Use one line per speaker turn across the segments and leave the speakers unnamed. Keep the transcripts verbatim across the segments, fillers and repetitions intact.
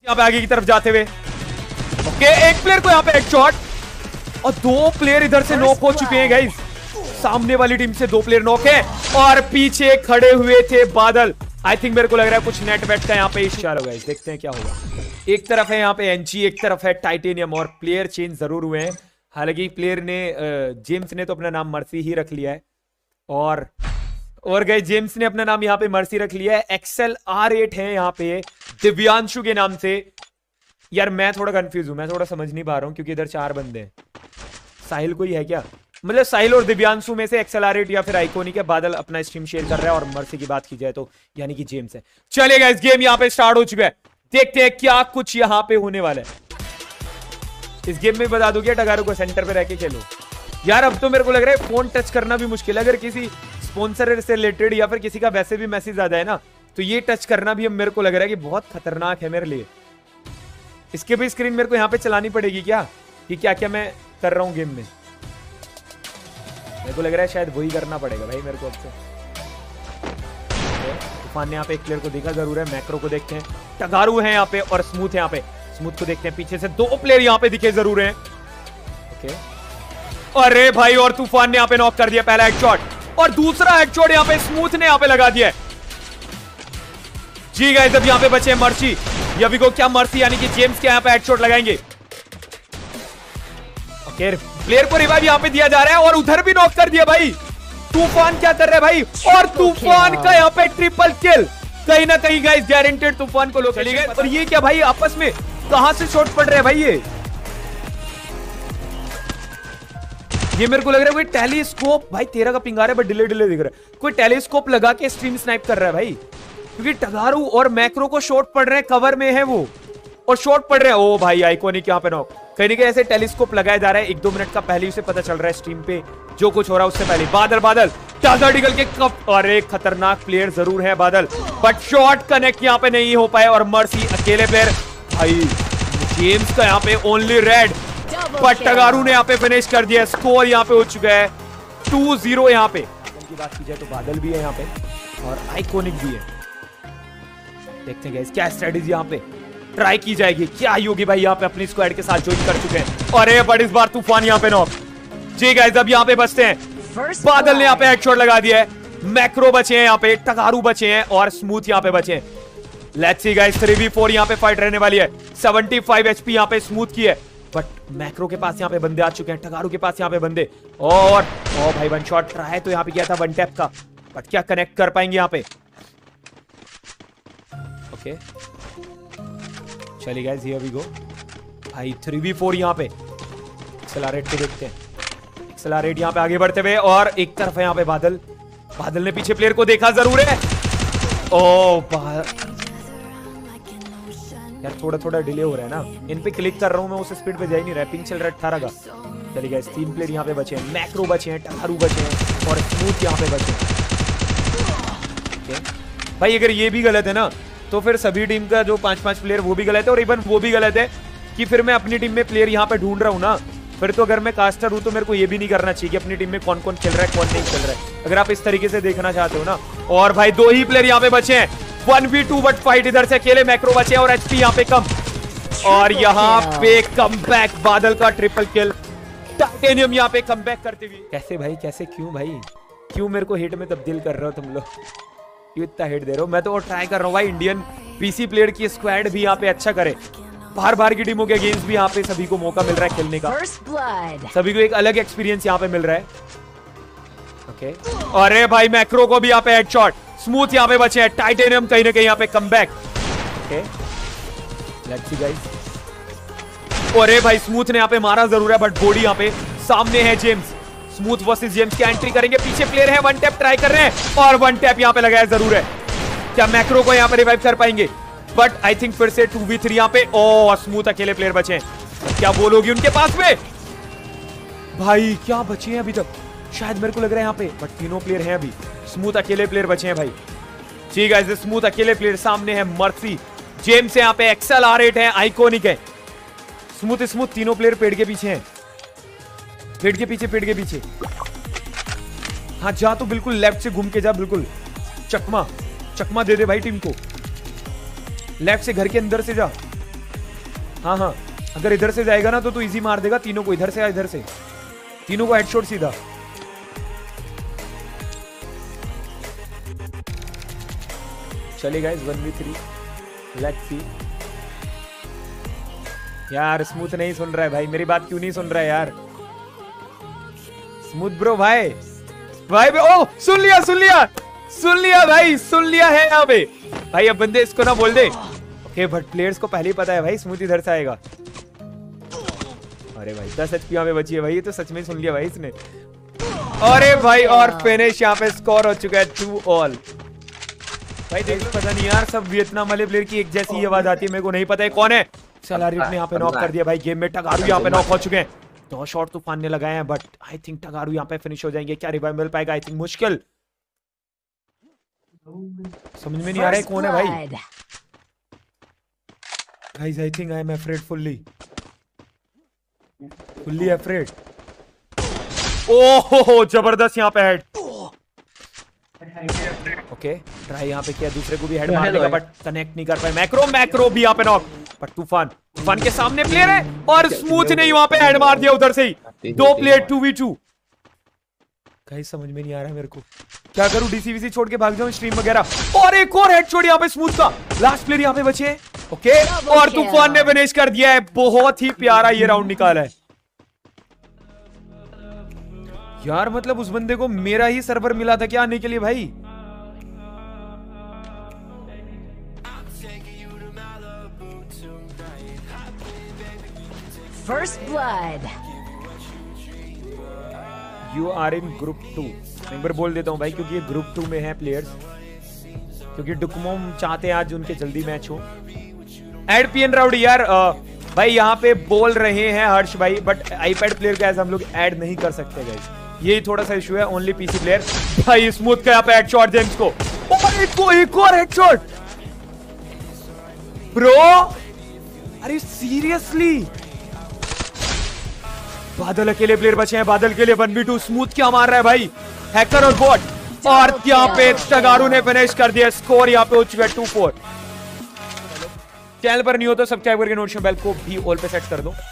यहाँ पे आगे की तरफ जाते हुए ओके, एक प्लेयर को यहाँ पे हेडशॉट और दो प्लेयर इधर से नॉक हो चुके हैं गाइस। सामने वाली टीम से दो प्लेयर नॉक है और पीछे खड़े हुए थे बादल। आई थिंक मेरे को लग रहा है कुछ नेट वेट का यहाँ पे इशारा होगा, देखते हैं क्या होगा। एक तरफ है यहाँ पे एनजी, एक तरफ है टाइटेनियम और प्लेयर चेंज जरूर हुए हैं। हालांकि प्लेयर ने जेम्स ने तो अपना नाम मर्सी ही रख लिया है और और गए जेम्स ने अपना नाम यहाँ पे मर्सी रख लिया है। एक्सेल आर एट है यहाँ पे दिव्यांशु के नाम से। यार मैं थोड़ा कंफ्यूज हूं, मैं थोड़ा समझ नहीं पा रहा हूँ क्योंकि इधर चार बंदे हैं। साहिल कोई है क्या? मतलब साहिल और दिव्यांशु में से एक्सेल आर एट या फिर आइकोनिक है। बादल अपना स्ट्रीम शेयर कर रहा है और मर्सी की बात की जाए तो यानी कि जेम्स है। चलेगा, इस गेम यहाँ पे स्टार्ट हो चुका है, देखते हैं क्या कुछ यहाँ पे होने वाला है। इस गेम में बता दूं क्या, टगारू को सेंटर पे रह के खेलो। यार अब तो मेरे को लग रहा है फोन टच करना भी मुश्किल है। अगर किसी स्पॉन्सर से रिलेटेड या फिर किसी का वैसे भी मैसेज आता है ना, तो ये टच करना भी अब मेरे को लग रहा है कि बहुत खतरनाक है मेरे लिए। इसके भी स्क्रीन मेरे को यहाँ पे चलानी पड़ेगी क्या, कि क्या क्या मैं कर रहा हूँ गेम में। मेरे को लग रहा है शायद वही करना पड़ेगा भाई मेरे को अब से। तूफान ने यहाँ पे एक प्लेयर को देखा जरूर है। मैक्रो को देखते हैं, टगारू है यहाँ पे और स्मूथ है यहाँ पे। स्मूथ को देखते हैं, पीछे से दो प्लेयर यहाँ पे दिखे जरूर हैं। ओके, अरे भाई और तूफान ने यहाँ पे नॉक कर दिया पहला हेडशॉट और दूसरा हेडशॉट यहाँ पे स्मूथ ने यहाँ पे लगा दिया है। जी गाइस, अब यहाँ पे बचे मर्सी। यवी को क्या मर्सी यानी कि जेम्स के यहाँ पे हेडशॉट लगाएंगे। ओके, प्लेयर को रिवाइव यहाँ पे दिया जा रहा है और उधर भी नॉक कर दिया भाई। तूफान क्या कर रहा है भाई, और तूफान का यहाँ पे ट्रिपल किल। कहीं ना कहीं गाइस गारंटेड तूफान को लोग चली गए। और ये क्या भाई, आपस में कहां से शॉट पड़ रहे हैं भाई। ये ये मेरे को लग रहा है कोई टेलीस्कोप, भाई तेरा का पिंग आ रहा है बट डिले डिले दिख रहा है। कोई टेलीस्कोप लगा के स्ट्रीम स्नाइप कर रहा है भाई, क्योंकि टगारू और मैक्रो को शॉट पड़ रहे हैं, कवर में है वो और शॉट पड़ रहे हैं। ओ भाई आइकोनिक यहाँ पे नॉक। कहीं ना कहीं ऐसे टेलीस्कोप लगाया जा रहा है, एक दो मिनट का पहले उसे पता चल रहा है स्ट्रीम पे जो कुछ हो रहा है उससे पहले। बादल बादल ताजा निकल के कप, और एक खतरनाक प्लेयर जरूर है बादल, बट शॉट कनेक्ट यहाँ पे नहीं हो पाए और मर्सी अकेले प्लेयर। भाई जेम्स का यहाँ पे ओनली रेड, बट टगारू ने यहाँ पे फिनिश कर दिया। स्कोर यहाँ पे हो चुका है टू जीरो। यहाँ पे की बात की जाए तो बादल भी है यहाँ पे और आइकोनिक भी है। देखते हैं क्या स्ट्रेटेजी यहाँ पे ट्राई की जाएगी, क्या योगी भाई यहाँ पे अपनी स्क्वाड के साथ ज्वाइन कर चुके हैं। अरे बट इस बार तूफान यहाँ पे नॉक। जी गाइस, अब यहाँ पे बचते हैं। बादल ने यहाँ पे हेडशॉट लगा दिया है। मैक्रो बचे हैं यहाँ पे, टगारू बचे हैं और स्मूथ यहाँ पे बचे हैं। Let's see guys, three v four यहाँ पे फाइट रहने वाली है। सेवेंटी फाइव एचपी यहाँ पे स्मूथ की है, बट मैक्रो के पास यहाँ पे बंदे आ चुके हैं, टगारू के पास यहाँ पे बंदे। और ओ भाई वन शॉट ट्राई तो यहाँ पे किया था वन टैप का, बट क्या कनेक्ट कर पाएंगे यहाँ पे। ओके चलिए गाइस, हियर वी गो। भाई थ्री वी फोर यहाँ पे एक्सेलरेट को देखते हैं। एक्सेलरेट यहाँ पे आगे बढ़ते हुए और एक तरफ है यहाँ पे बादल। बादल ने पीछे प्लेयर को देखा जरूर है। ओ यार थोड़ा थोड़ा डिले हो रहा है ना, इन पे क्लिक कर रहा हूँ मैं, उस स्पीड पे जा ही नहीं रहा, पिंग चल रहा है अठारह का। चलिए गाइस, तीन प्लेयर यहाँ पे बचे हैं। मैक्रो बचे हैं, टगारू बचे हैं और स्मूथ यहाँ पे बचे हैं। भाई अगर ये भी गलत है ना, तो फिर सभी टीम का जो पांच पांच प्लेयर वो भी गलत है और इवन वो भी गलत है कि फिर मैं अपनी टीम में प्लेयर यहाँ पे ढूंढ रहा हूँ ना। फिर तो अगर मैं कास्टर हूँ तो मेरे को ये भी नहीं करना चाहिए कि अपनी टीम में कौन कौन खेल रहा है कौन नहीं खेल रहा है, अगर आप इस तरीके से देखना चाहते हो ना। और भाई दो ही प्लेयर यहाँ पे बचे हैं, one v two but fight इधर से अकेले मैक्रो बचे और एचपी यहाँ पे कम। और यहाँ पे कम बैक, बादल का ट्रिपल किल, टाइटेनियम यहाँ पे कम बैक करते हुए। कैसे भाई कैसे, क्यों भाई क्यों मेरे को हिट में तब्दील कर रहे हो तुम लोग, क्यों इतना हिट दे रहे हो। मैं तो ट्राई कर रहा हूँ भाई इंडियन पीसी प्लेयर की स्क्वाड भी यहाँ पे अच्छा करे। बाहर बाहर की टीमों के अगेंस्ट भी यहाँ पे सभी को मौका मिल रहा है खेलने का, सभी को एक अलग एक्सपीरियंस यहाँ पे मिल रहा है। ओके, अरे भाई मैक्रो को भी यहाँ पे हेडशॉट। स्मूथ यहाँ पे बचे हैं, टाइटेनियम कहीं ना कहीं यहाँ पे comeback. Okay let's see guys. अरे भाई स्मूथ ने यहाँ पे मारा जरूर है, बट बॉडी यहाँ पे सामने है जेम्स। स्मूथ वर्सेस जेम्स की एंट्री करेंगे, पीछे प्लेयर है, वन टैप ट्राई कर रहे हैं और वन टैप यहाँ पे लगाया जरूर है। क्या मैक्रो को यहाँ पे रिवाइव कर पाएंगे, बट आई थिंक फिर से टू वी थ्री यहाँ पे। ओ स्मूथ अकेले प्लेयर बचे हैं, क्या बोलोगी उनके पास में भाई, क्या बचे हैं अभी तक शायद मेरे को लग रहा है यहाँ पे, बट तीनों प्लेयर हैं अभी। स्मूथ अकेले प्लेयर बचे हैं भाई। ठीक है, स्मूथ अकेले प्लेयर, सामने है मर्सी, जेम्स है यहाँ पे, एक्सेल आर एट है, आइकोनिक है। स्मूथ स्मूथ तीनों प्लेयर पेड़ के पीछे हैं, पेड़ के पीछे पेड़ के पीछे। हाँ जा तो बिल्कुल लेफ्ट से घूम के जा, बिल्कुल चकमा चकमा दे दे भाई टीम को, लेफ्ट से घर के अंदर से जा। हाँ हाँ, अगर इधर से जाएगा ना तो तू इजी मार देगा तीनों को, इधर से या इधर से, तीनों को हेडशॉट सीधा। चले guys one v three, let's see. यार स्मूथ नहीं सुन रहा है भाई, मेरी बात क्यों नहीं सुन रहा है यार स्मूथ ब्रो? भाई भाई ओ सुन लिया सुन लिया सुन लिया भाई, सुन लिया है यहाँ पे भाई। अब बंदे इसको ना बोल दे ओके, बट प्लेयर्स को पहले ही पता है भाई स्मूथ इधर से आएगा। अरे भाई दस एचपी यहाँ पे बची है भाई, ये तो सच में सुन लिया भाई इसने। अरे भाई और फिनिश यहाँ पे स्कोर हो चुका है टू ऑल। भाई देख पता नहीं यार, सब वियतनाम वाले प्लेयर की एक जैसी आवाज आती है, मेरे को नहीं पता है कौन है। सलारिट ने यहाँ पे नॉक कर दिया भाई, गेम में टगारू यहाँ पे नॉक हो चुके हैं। दो शॉट तूफान ने लगाए हैं, बट आई थिंक टगारू यहाँ पे फिनिश हो जाएंगे। क्या रिवाइव मिल पाएगा? आई थिंक मुश्किल, समझ में नहीं आ रहा है कौन है भाई। Guys I think I am afraid, fully fully afraid. ओहो जबरदस्त यहाँ पे हेड। ओके ट्राई यहाँ पे किया, दूसरे को भी हेड मार देगा बट कनेक्ट नहीं कर पाए। मैक्रो मैक्रो भी यहाँ पे नॉक, बट तूफान तूफान के सामने प्लेयर है और स्मूथ ने वहां पे हेड मार दिया उधर से ही। दो प्लेयर टू वी टू। कहीं समझ में नहीं आ रहा है मेरे को, क्या करूं? डीसीवीसी छोड़ के भाग जाऊं स्ट्रीम वगैरह? और एक और हेडशॉट यहाँ पे स्मूथ का, लास्ट प्लेयर यहाँ पे बचे हैं। ओके और तूफान ने फिनिश कर दिया है। बहुत ही प्यारा ये राउंड निकाला है यार। मतलब उस बंदे को मेरा ही सर्वर मिला था क्या आने के लिए भाई?
First blood.
You are in group two. एक बार बोल देता हूँ भाई, क्योंकि ये ग्रुप टू में है प्लेयर्स, क्योंकि डुकमोम चाहते हैं आज उनके जल्दी मैच हो। एड पीएन राउडी यार आ, भाई यहाँ पे बोल रहे हैं हर्ष भाई, बट आईपैड प्लेयर का हम लोग ऐड नहीं कर सकते गाइस, यही थोड़ा सा इशू है। Only PC player. भाई स्मूथ का यहाँ पे हेडशॉट जेम्स को, और एक को एक और हेडशॉट ब्रो। अरे सीरियसली बादल अकेले प्लेयर बचे हैं, बादल के लिए वन बी टू। स्मूथ क्या मार रहा है भाई, हैकर और बॉट। और यहाँ पे टगारू ने फिनिश कर दिया। स्कोर यहाँ पे हो चुका है टू फोर। चैनल पर नहीं हो तो सब्सक्राइब करके नोटिफिकेशन बेल को भी ऑल पे सेट कर दो।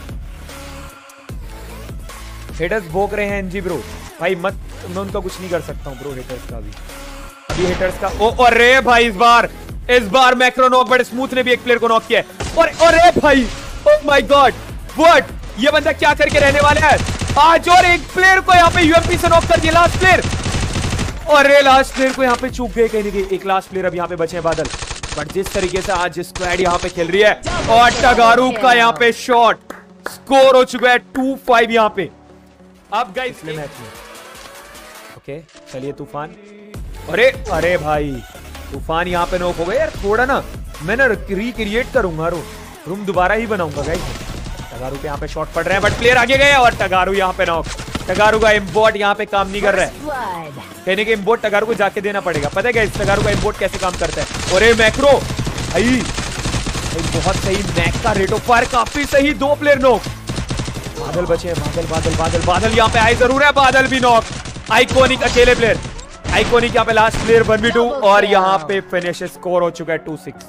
हेटर्स भोग रहे हैं एनजी ब्रो भाई, मत, मैं उनका कुछ नहीं कर सकता हूँ ब्रो। हेटर्स का भी अभी हेटर्स का ओ अरे भाई इस बार इस बार मैक्रो नॉक, बट स्मूथ ने भी एक प्लेयर को नॉक किया है। और अरे भाई ओ माय गॉड व्हाट, ये बंदा क्या करके रहने वाला है आज। और एक प्लेयर को यहाँ पे यूएमपी से नॉक कर दिया, लास्ट प्लेयर। और लास्ट प्लेयर को यहाँ पे चूक गए कहीं ना कहीं। एक लास्ट प्लेयर अब यहाँ पे बचे हैं बादल, बट जिस तरीके से आज स्क्वाड यहाँ पे खेल रही है, और टगारू का यहाँ पे शॉट, स्कोर हो चुका है टू फाइव यहाँ पे। अब गाइस मैच में ओके चलिए तूफान। अरे अरे भाई तूफान यहाँ पे नॉक हो गए यार। थोड़ा ना मैं ना रिक्रिएट करूंगा, रो रूम दोबारा ही बनाऊंगा गाइस। टगारू पे यहाँ पे शॉट पड़ रहे हैं, बट प्लेयर आगे गए और टगारू यहाँ पे नॉक। टगारू का इम्पोर्ट यहाँ पे काम नहीं कर रहा है, कहने के इम्पोर्ट टगारू को जाके देना पड़ेगा। पता है क्या इस टगारू का इम्पोर्ट कैसे काम करता है? और मैक्रो भाई बहुत सही, मैक का रेट ऑफ फायर काफी सही। दो प्लेयर नॉक, बादल बचे हैं। बादल बादल बादल बादल यहाँ पे आए जरूर है, बादल भी नॉक। आइकॉनिक अकेले प्लेयर, आइकॉनिक यहाँ पे last player one v two, और यहाँ पे फिनिश स्कोर हो चुका है टू सिक्स।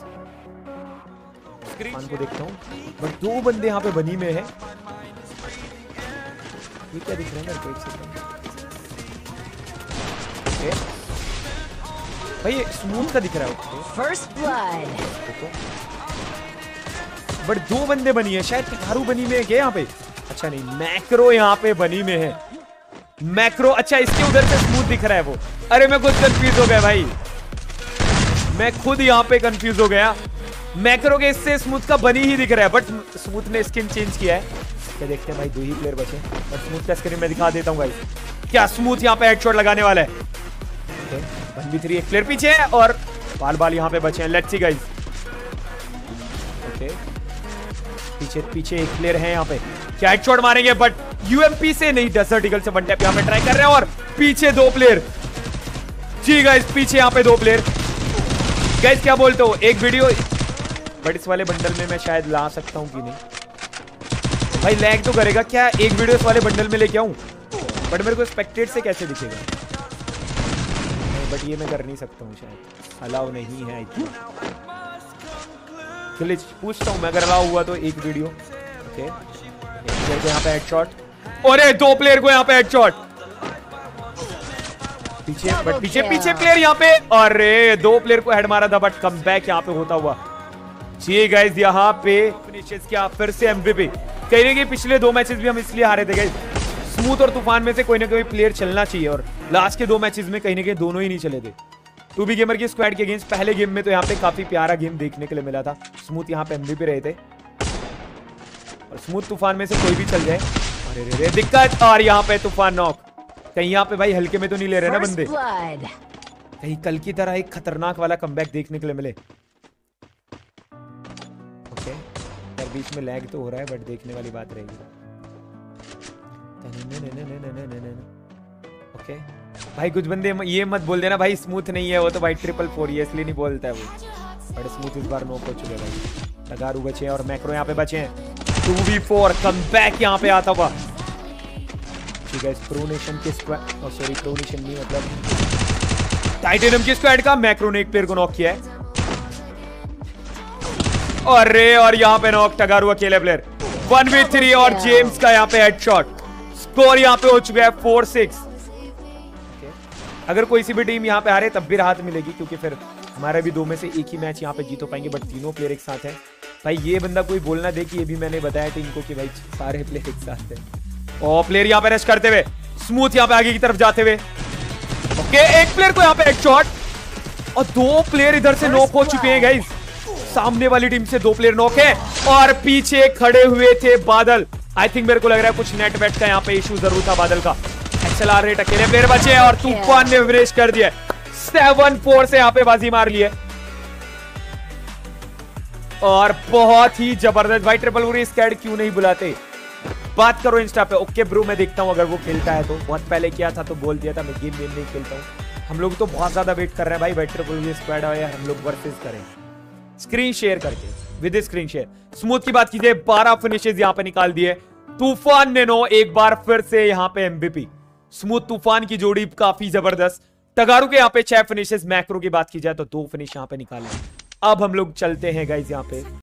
को देखता हूँ, बट दो बंदे यहाँ पे बनी में है। ये क्या दिख रहा है मेरे को? एक सेकंड भाई, ये स्मूथ का दिख रहा है
फर्स्ट ब्लड,
बट दो बंदे बनी है। शायद टगारू बनी में है क्या यहाँ पे? अच्छा नहीं, मैक्रो यहाँ पे बनी में है। मैक्रो अच्छा, इसके उधर से स्मूथ दिख रहा है वो। अरे मैं खुद कंफ्यूज हो गया भाई, मैं खुद यहाँ पे कंफ्यूज हो गया। मैक्रो के इससे स्मूथ का बनी ही दिख रहा है, बट स्मूथ ने स्किन चेंज किया है। क्या देखते हैं भाई, दो ही प्लेयर बचे, बट स्मूथ का स्क्रीन में दिखा देता हूँ भाई। क्या स्मूथ यहाँ पे हेडशॉट लगाने वाला है? वन बी थ्री, एक प्लेयर पीछे है और बाल बाल यहाँ पे बचे हैं। Let's see guys. ओके पीछे पीछे एक प्लेयर है यहाँ पे, क्या हेडशॉट मारेंगे? बट यूएमपी से नहीं, डेजर्ट ईगल से वन टैप यहाँ पे ट्राई कर रहे हैं। और पीछे दो प्लेयर जी गाइस, पीछे यहाँ पे दो प्लेयर। गाइस क्या बोलते हो, एक वीडियो बट इस वाले बंडल में मैं शायद ला सकता हूँ कि नहीं भाई? लैग तो करेगा क्या? एक वीडियो इस वाले बंडल में लेके आऊं, बट मेरे को स्पेक्टेट से कैसे दिखेगा? नहीं, बट ये मैं कर नहीं सकता हूँ, शायद अलाउ नहीं है। ग्लिच पूछता हूँ मैं, अगर अलाउ हुआ तो एक वीडियो। ओके, एक प्लेयर को यहाँ पे हेडशॉट, और दो प्लेयर को यहाँ पे हेडशॉट पीछे, बट पीछे पीछे प्लेयर यहाँ पे, अरे दो प्लेयर को हेड मारा था, बट कम बैक यहाँ पे होता हुआ। जी गाइस, यहाँ पे फिनिशेस क्या फिर से एमवीपी। कहीं ना कहीं पिछले दो मैचेस भी हम इसलिए हारे थे गाइस, स्मूथ और तूफान में से कोई ना कोई प्लेयर चलना चाहिए, और लास्ट के दो मैचेस में कहीं ना कहीं दोनों ही नहीं चले थे। टू बी गेमर की स्क्वाड के अगेंस्ट पहले गेम में तो यहाँ पे काफी प्यारा गेम देखने के लिए मिला था। स्मूथ यहाँ पे एमवीपी रहे थे, और स्मूथ तूफान में से कोई भी चल जाए, अरे रे रे दिक्कत। और यहाँ पे तूफान नॉक, कहीं यहाँ पे भाई हल्के में तो नहीं ले रहे ना बंदे, कहीं कल की तरह एक खतरनाक वाला कमबैक देखने के लिए मिले। ओके यार, बीच में लैग तो हो रहा है, बट देखने वाली बात रहेगी। ओके भाई, कुछ बंदे ये मत बोल देना भाई स्मूथ नहीं है वो, तो भाई ट्रिपल फोर ही है इसलिए नहीं बोलता है वो, बट स्मूथ इस बार नॉक हो चुके भाई। टगारू बचे हैं और मैक्रो यहाँ पे बचे हैं। टू वी फोर कमबैक यहाँ पे आता हुआ। ठीक है, प्रोनेशन के स्क्वाड, सॉरी प्रोनेशन नहीं मतलब टाइटेनियम की स्क्वाड का मैक्रो ने एक प्लेयर को नॉक किया है, अरे और यहाँ पे नॉक टगारू अकेले प्लेयर। वन वी थ्री और जेम्स का यहाँ पे हेडशॉट। स्कोर यहाँ पे हो चुका है फोर सिक्स। अगर कोई सी भी टीम यहाँ पे हारे तब भी राहत मिलेगी, क्योंकि फिर हमारा भी दो में से एक ही मैच यहाँ पे जीतो पाएंगे, बट तीनों प्लेयर एक साथ हैं। भाई ये बंदा कोई बोलना दे कि ये भी मैंने बताया टीम को कि भाई सारे प्लेयर एक साथ हैं। और प्लेयर यहाँ पे रश करते हुए, स्मूथ यहाँ पे आगे की तरफ जाते हुए। ओके, एक प्लेयर को यहाँ पे हेडशॉट, और दो प्लेयर इधर से नॉक हो चुके हैं गाइस। सामने वाली टीम से दो प्लेयर नॉक है, और पीछे खड़े हुए थे बादल। आई थिंक मेरे को लग रहा है कुछ नेट वेट का यहाँ पे इशू जरूर था बादल का। एक्सएलआर रेट अकेले प्लेयर बचे, और तूफान ने विनेश कर दिया। सेवन फोर से यहाँ पे बाजी मार ली है, और बहुत ही जबरदस्त। भाई ट्रिपल पूरी स्क्वाड क्यों नहीं बुलाते, बात करो इंस्टा पे। ओके ब्रो, मैं देखता हूँ अगर वो खेलता है तो। बहुत पहले किया था तो बोल दिया था, मैं गेम गेम नहीं खेलता हूँ। हम लोग तो बहुत ज्यादा वेट कर रहे हैं भाई, भाई ट्रिपल पूरी स्क्वाड आए, हम लोग वर्सेस करें स्क्रीन शेयर करके, विद स्क्रीन शेयर। स्मूथ की बात कीजिए, बारह फिनिशेस यहाँ पे निकाल दिए। तूफान ने नो एक बार फिर से यहाँ पे एमवीपी। स्मूथ तूफान की जोड़ी काफी जबरदस्त। टगारू के यहाँ पे छह फिनिशेस, मैक्रो की बात की जाए तो दो फिनिश यहाँ पे निकाले। अब हम लोग चलते हैं गाइस यहाँ पे